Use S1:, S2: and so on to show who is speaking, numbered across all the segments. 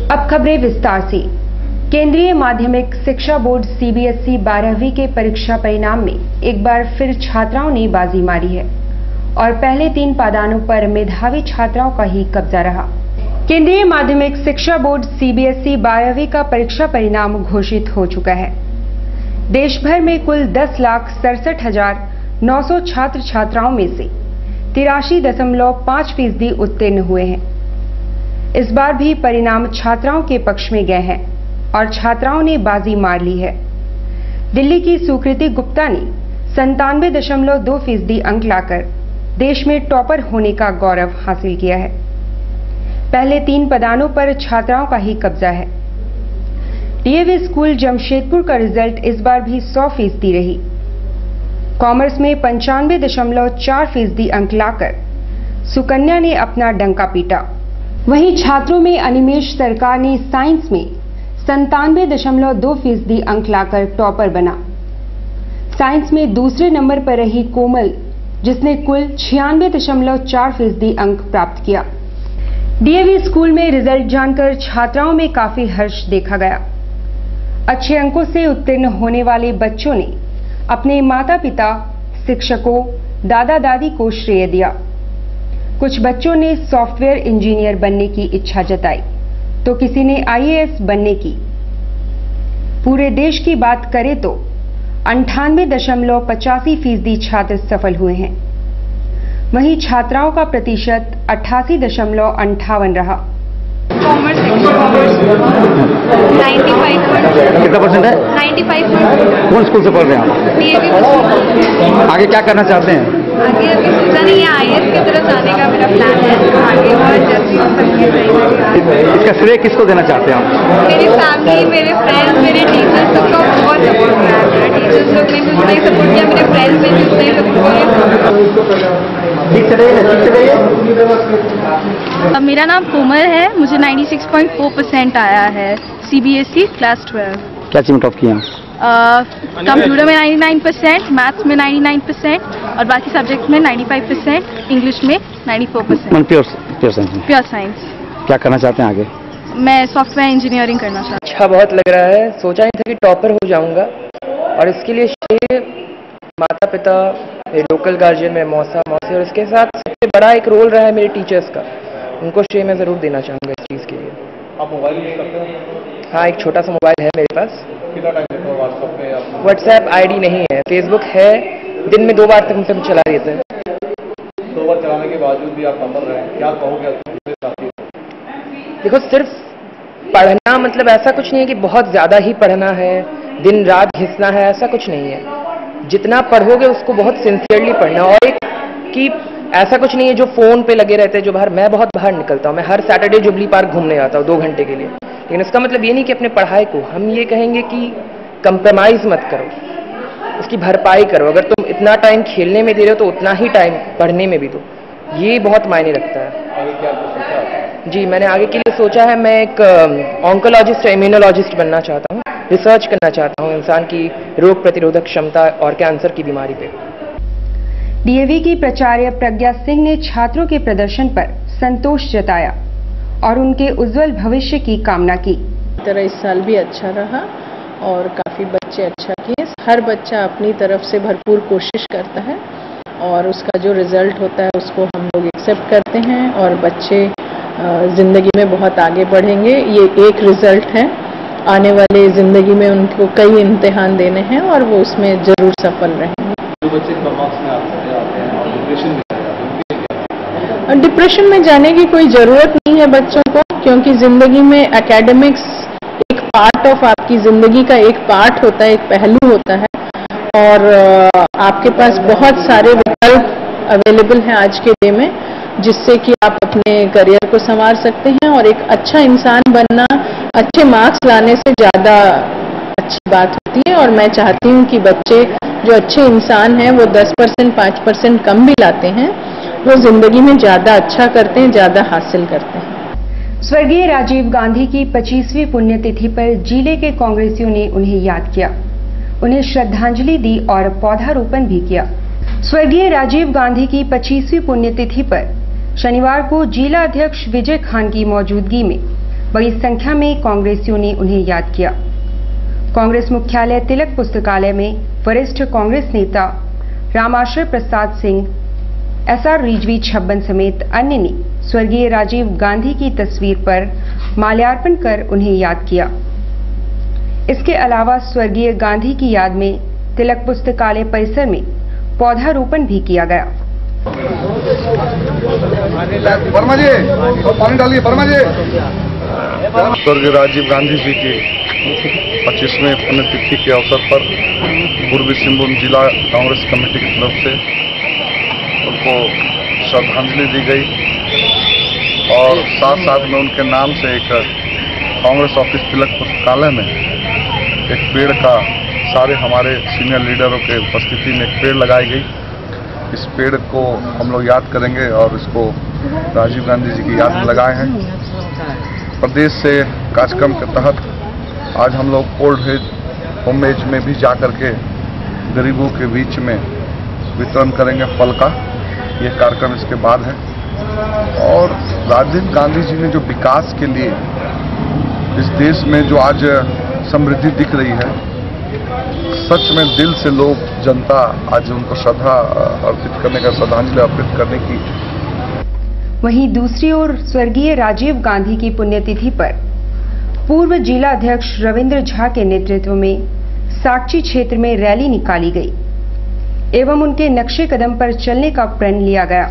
S1: अब खबरें विस्तार से। केंद्रीय माध्यमिक शिक्षा बोर्ड सीबीएसई 12वीं के परीक्षा परिणाम में एक बार फिर छात्राओं ने बाजी मारी है और पहले 3 पायदानों पर मेधावी छात्राओं का ही कब्जा रहा। केंद्रीय माध्यमिक शिक्षा बोर्ड सीबीएसई 12वीं का परीक्षा परिणाम घोषित हो चुका है। देश भर में कुल 10,67,900 छात्र छात्राओं में से 83.5% उत्तीर्ण हुए हैं। इस बार भी परिणाम छात्राओं के पक्ष में गए हैं और छात्राओं ने बाजी मार ली है। दिल्ली की सुकृति गुप्ता ने 97.2% अंक लाकर देश में टॉपर होने का गौरव हासिल किया है। पहले 3 पदानों पर छात्राओं का ही कब्जा है। डीएवी स्कूल जमशेदपुर का रिजल्ट इस बार भी 100% रही। कॉमर्स में 95.4% अंक लाकर सुकन्या ने अपना डंका पीटा। वहीं छात्रों में अनिमेश सरकार ने साइंस में 97.2% अंक लाकर टॉपर बना। साइंस में दूसरे नंबर पर रही कोमल, जिसने कुल 96.4% अंक प्राप्त किया। डीएवी स्कूल में रिजल्ट जानकर छात्राओं में काफी हर्ष देखा गया। अच्छे अंकों से उत्तीर्ण होने वाले बच्चों ने अपने माता पिता, शिक्षकों, दादा दादी को श्रेय दिया। कुछ बच्चों ने सॉफ्टवेयर इंजीनियर बनने की इच्छा जताई तो किसी ने आईएएस बनने की। पूरे देश की बात करें तो 98.85% छात्र सफल हुए हैं। वहीं छात्राओं का प्रतिशत 88.58 रहा।
S2: कॉमर्स 95%।
S3: कितना परसेंट है?
S2: 95%।
S3: कौन स्कूल से पढ़ रहे हैं आप?
S2: डीएवी।
S3: आगे क्या करना चाहते हैं?
S2: आगे अभी सोचा नहीं है, आईएएस की तरफ जाने का मेरा प्लान है। आगे बहुत जल्दी सबके सही लगेगा।
S3: इसका श्रेय किसको देना चाहते हैं आप?
S2: मेरी फैमिली, मेरे फ्रेंड्स, मेरे टीचर्स, सबका बहुत सपोर्ट किया है। मेरा टीचर्स लोग ने भी उतना ही सपोर्ट किया, मेरे फ्रेंड्स ने भी उतना ही सपोर्ट किया।
S4: मेरा नाम कोमल है, मुझे 96.4% आया है सीबीएसई क्लास 12।
S3: क्या चीज में टॉप किया?
S4: कंप्यूटर में 99%, मैथ्स में 99% और बाकी सब्जेक्ट में 95%, इंग्लिश में 94%।
S3: Pure science.
S4: Pure science.
S3: क्या करना चाहते हैं आगे?
S4: मैं सॉफ्टवेयर इंजीनियरिंग करना चाहती हूँ।
S5: अच्छा बहुत लग रहा है। सोचा नहीं था कि टॉपर हो जाऊंगा और इसके लिए श्रेय माता पिता, मेरे लोकल गार्जियन, मेरे मौसा मौसी और इसके साथ सबसे बड़ा एक रोल रहा है मेरे टीचर्स का। उनको श्रेय मैं ज़रूर देना चाहूँगा इस चीज़ के लिए।
S6: आप मोबाइल यूज़ करते हो?
S5: हाँ, एक छोटा सा मोबाइल है मेरे पास।
S6: कितना टाइम देते हो व्हाट्सएप पे?
S5: व्हाट्सएप आईडी नहीं है, फेसबुक है, दिन में 2 बार तक हम चला देते हैं।
S6: 2 बार चलाने के बावजूद भी आप नंबर रहे हैं, क्या कहोगे आपके साथी?
S5: देखो, सिर्फ पढ़ना मतलब ऐसा कुछ नहीं है कि बहुत ज़्यादा ही पढ़ना है, दिन रात घिसना है, ऐसा कुछ नहीं है। जितना पढ़ोगे उसको बहुत सिंसियरली पढ़ना। और एक कि ऐसा कुछ नहीं है जो फ़ोन पे लगे रहते हैं, जो मैं बहुत बाहर निकलता हूँ। मैं हर सैटरडे जुबली पार्क घूमने आता हूँ 2 घंटे के लिए। लेकिन इसका मतलब ये नहीं कि अपने पढ़ाई को हम ये कहेंगे कि कंप्रोमाइज़ मत करो, उसकी भरपाई करो। अगर तुम इतना टाइम खेलने में दे रहे हो तो उतना ही टाइम पढ़ने में भी दो। ये बहुत मायने रखता है।
S6: आगे क्या सोचा है?
S5: जी, मैंने आगे के लिए सोचा है, मैं एक ऑन्कोलॉजिस्ट या इम्यूनोलॉजिस्ट बनना चाहता हूँ। रिसर्च करना चाहता हूँ इंसान की रोग प्रतिरोधक क्षमता और कैंसर की बीमारी पे।
S1: डीएवी की प्राचार्य प्रज्ञा सिंह ने छात्रों के प्रदर्शन पर संतोष जताया और उनके उज्जवल भविष्य की कामना की।
S7: तरह इस साल भी अच्छा रहा और काफ़ी बच्चे अच्छा किए। हर बच्चा अपनी तरफ से भरपूर कोशिश करता है और उसका जो रिज़ल्ट होता है उसको हम लोग एक्सेप्ट करते हैं और बच्चे ज़िंदगी में बहुत आगे बढ़ेंगे। ये एक रिज़ल्ट है, आने वाले ज़िंदगी में उनको कई इम्तिहान देने हैं और वो उसमें ज़रूर सफल रहेंगे।
S6: जो बच्चे कम मार्क्स में आते हैं और डिप्रेशन में जाते हैं,
S7: डिप्रेशन में जाने की कोई ज़रूरत नहीं है बच्चों को, क्योंकि ज़िंदगी में एकेडमिक्स एक पार्ट ऑफ आपकी ज़िंदगी का एक पार्ट होता है, एक पहलू होता है और आपके पास बहुत सारे विकल्प अवेलेबल हैं आज के डे में, जिससे कि आप अपने करियर को संवार सकते हैं। और एक अच्छा इंसान बनना अच्छे मार्क्स लाने से ज़्यादा अच्छी बात होती है। और मैं चाहती हूँ कि बच्चे जो अच्छे इंसान हैं वो 10% 5% कम भी लाते हैं, वो ज़िंदगी में ज़्यादा अच्छा करते हैं, ज़्यादा हासिल करते हैं।
S1: स्वर्गीय राजीव गांधी की 25वीं पुण्यतिथि पर जिले के कांग्रेसियों ने उन्हें याद किया, उन्हें श्रद्धांजलि दी और पौधारोपण भी किया। स्वर्गीय राजीव गांधी की 25वीं पुण्यतिथि पर शनिवार को जिला अध्यक्ष विजय खान की मौजूदगी में बड़ी संख्या में कांग्रेसियों ने उन्हें याद किया। कांग्रेस मुख्यालय तिलक पुस्तकालय में वरिष्ठ कांग्रेस नेता रामाश्रय प्रसाद सिंह, SR रिजवी छब्बन समेत अन्य ने स्वर्गीय राजीव गांधी की तस्वीर पर माल्यार्पण कर उन्हें याद किया। इसके अलावा स्वर्गीय गांधी की याद में तिलक पुस्तकालय परिसर में पौधारोपण भी किया गया।
S8: वर्मा जी, पानी डालिए। वर्मा जी,
S9: स्वर्गीय राजीव गांधी जी की 25वें पुण्यतिथि के अवसर पर पूर्वी सिंहभूम जिला कांग्रेस कमेटी की तरफ से उनको श्रद्धांजलि दी गई और साथ साथ में उनके नाम से एक कांग्रेस ऑफिस तिलक पुस्तकालय में एक पेड़ का सारे हमारे सीनियर लीडरों के उपस्थिति में एक पेड़ लगाई गई। इस पेड़ को हम लोग याद करेंगे और इसको राजीव गांधी जी की याद में लगाए हैं। प्रदेश से कार्यक्रम के तहत आज हम लोग ओल्ड एज होम एज में भी जाकर के गरीबों के बीच में वितरण करेंगे फल का। ये कार्यक्रम इसके बाद है। और राजीव गांधी जी ने जो विकास के लिए इस देश में जो आज समृद्धि दिख रही है, सच में दिल से लोग जनता आज उनको श्रद्धा अर्पित करने का, श्रद्धांजलि अर्पित करने की।
S1: वहीं दूसरी ओर स्वर्गीय राजीव गांधी की पुण्यतिथि पर पूर्व जिला अध्यक्ष रविंद्र झा के नेतृत्व में साकची क्षेत्र में रैली निकाली गई एवं उनके नक्शे कदम पर चलने का प्रण लिया गया।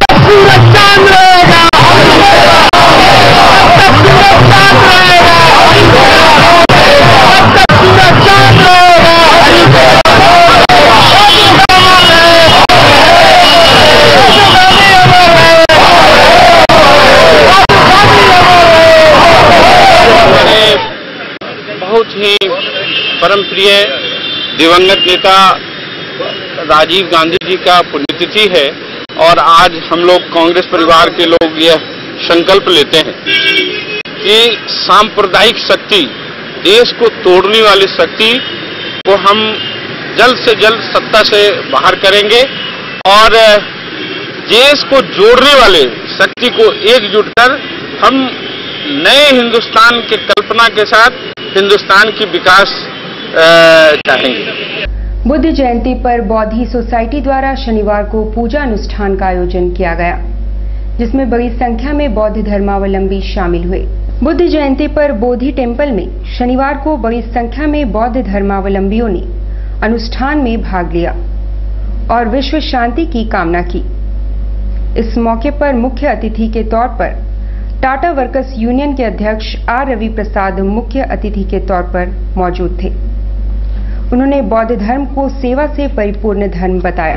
S10: बहुत ही परम प्रिय दिवंगत नेता राजीव गांधी जी का पुण्यतिथि है और आज हम लोग कांग्रेस परिवार के लोग यह संकल्प लेते हैं कि सांप्रदायिक शक्ति, देश को तोड़ने वाली शक्ति को हम जल्द से जल्द सत्ता से बाहर करेंगे और देश को जोड़ने वाले शक्ति को एकजुट कर हम नए हिंदुस्तान के कल्पना के साथ हिंदुस्तान की विकास चाहेंगे।
S1: बुद्ध जयंती पर बौद्धि सोसाइटी द्वारा शनिवार को पूजा अनुष्ठान का आयोजन किया गया, जिसमें बड़ी संख्या में बौद्ध धर्मावलंबी शामिल हुए। बुद्ध जयंती पर बोधि टेम्पल में शनिवार को बड़ी संख्या में बौद्ध धर्मावलंबियों ने अनुष्ठान में भाग लिया और विश्व शांति की कामना की। इस मौके पर मुख्य अतिथि के तौर पर टाटा वर्कर्स यूनियन के अध्यक्ष R रवि प्रसाद मुख्य अतिथि के तौर पर मौजूद थे। उन्होंने बौद्ध धर्म को सेवा से परिपूर्ण धर्म बताया।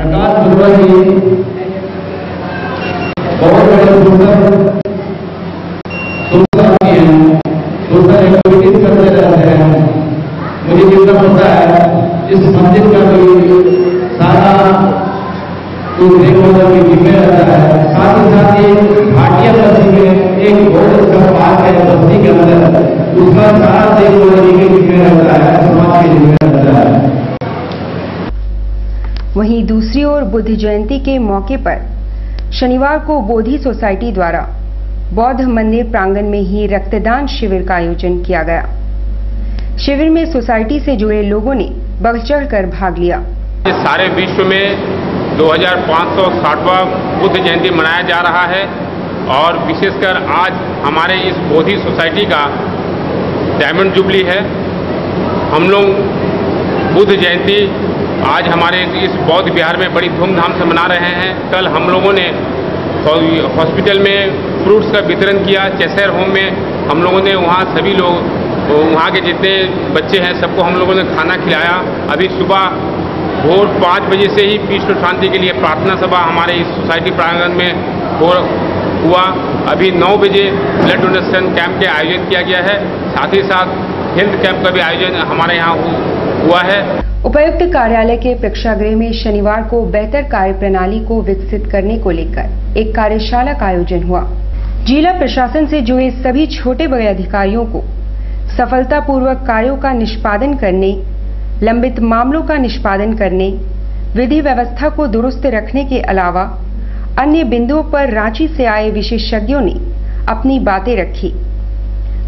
S11: मुझे जितना पता है इस मंदिर का सारा रहता है। साथ ही साथ ये भाटिया बस्ती में एक बहुत अच्छा पार्क है बस्ती के अंदर, उसका सारा रहता है, समाज के लिए रहता है।
S1: वहीं दूसरी ओर बुद्ध जयंती के मौके पर शनिवार को बोधि सोसाइटी द्वारा बौद्ध मंदिर प्रांगण में ही रक्तदान शिविर का आयोजन किया गया। शिविर में सोसाइटी से जुड़े लोगों ने बढ़ चढ़कर भाग लिया।
S10: सारे विश्व में 2560वां बुद्ध जयंती मनाया जा रहा है और विशेषकर आज हमारे इस बोधि सोसाइटी का डायमंड जुबली है। हम लोग बुद्ध जयंती आज हमारे इस बौद्ध विहार में बड़ी धूमधाम से मना रहे हैं। कल हम लोगों ने हॉस्पिटल में फ्रूट्स का वितरण किया। चेसर होम में हम लोगों ने वहाँ सभी लोग, वहाँ के जितने बच्चे हैं सबको हम लोगों ने खाना खिलाया। अभी सुबह भोर 5 बजे से ही विश्व शांति के लिए प्रार्थना सभा हमारे इस सोसाइटी प्रांगण में हुआ। अभी 9 बजे ब्लड डोनेशन कैंप के आयोजन किया गया है। साथ ही साथ हेल्थ कैंप का भी आयोजन हमारे यहाँ हुआ है।
S1: उपायुक्त कार्यालय के प्रेक्षागृह में शनिवार को बेहतर कार्य प्रणाली को विकसित करने को लेकर एक कार्यशाला का आयोजन हुआ। जिला प्रशासन से जुड़े सभी छोटे बड़े अधिकारियों को सफलतापूर्वक कार्यों का निष्पादन करने, लंबित मामलों का निष्पादन करने, विधि व्यवस्था को दुरुस्त रखने के अलावा अन्य बिंदुओं पर रांची से आए विशेषज्ञों ने अपनी बातें रखी।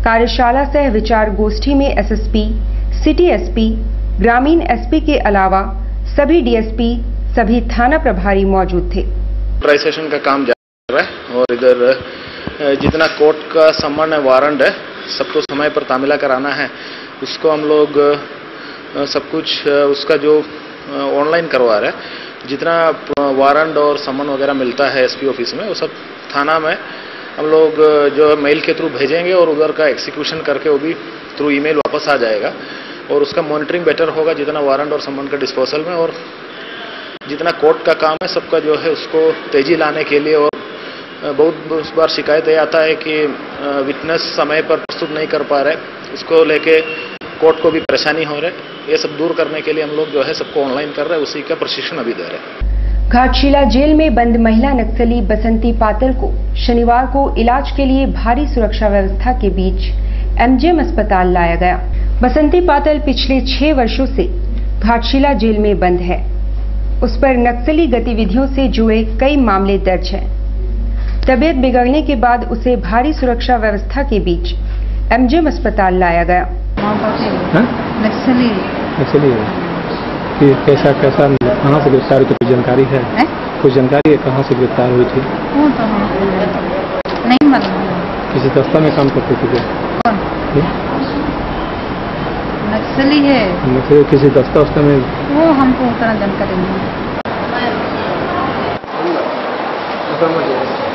S1: कार्यशाला सह विचार गोष्ठी में एसएसपी, सिटी एसपी, ग्रामीण एसपी के अलावा सभी डीएसपी, सभी थाना प्रभारी मौजूद थे।
S12: नोटराइजेशन का काम जारी है और इधर जितना कोर्ट का सम्मान है, वारंट है, सबको समय पर तामीला कराना है। उसको हम लोग सब कुछ उसका जो ऑनलाइन करवा रहे हैं। जितना वारंट और सम्मान वगैरह मिलता है एसपी ऑफिस में, वो सब थाना में हम लोग जो मेल के थ्रू भेजेंगे और उधर का एग्जीक्यूशन करके वो भी थ्रू ईमेल वापस आ जाएगा और उसका मॉनिटरिंग बेटर होगा जितना वारंट और सम्मान का डिस्पोजल में। और जितना कोर्ट का काम है सबका जो है उसको तेजी लाने के लिए। और बहुत बार शिकायत ये आता है कि विटनेस समय पर प्रस्तुत नहीं कर पा रहे, उसको लेके कोर्ट को भी परेशानी हो रही है। ये सब दूर करने के लिए हम लोग जो है सबको ऑनलाइन कर रहे हैं, उसी का प्रशिक्षण अभी दे रहे हैं।
S1: घाटशिला जेल में बंद महिला नक्सली बसंती पातिल को शनिवार को इलाज के लिए भारी सुरक्षा व्यवस्था के बीच एमजीएम अस्पताल लाया गया। बसंती पातिल पिछले 6 वर्षों से घाटशिला जेल में बंद है। उस पर नक्सली गतिविधियों से जुड़े कई मामले दर्ज हैं। तबीयत बिगड़ने के बाद उसे भारी सुरक्षा व्यवस्था के बीच एमजीएम अस्पताल लाया गया।
S13: नक्सली कैसा कहाँ से गिरफ्तार हुई? कोई जानकारी है? कोई जानकारी है कहाँ से गिरफ्तार हुई थी?
S14: नहीं मालूम।
S13: किसी दस्ता में काम करती थी?
S14: नक्सली है।
S13: नक्सली किसी दस्ता में?
S14: वो हमको उतना जानकारी नहीं है।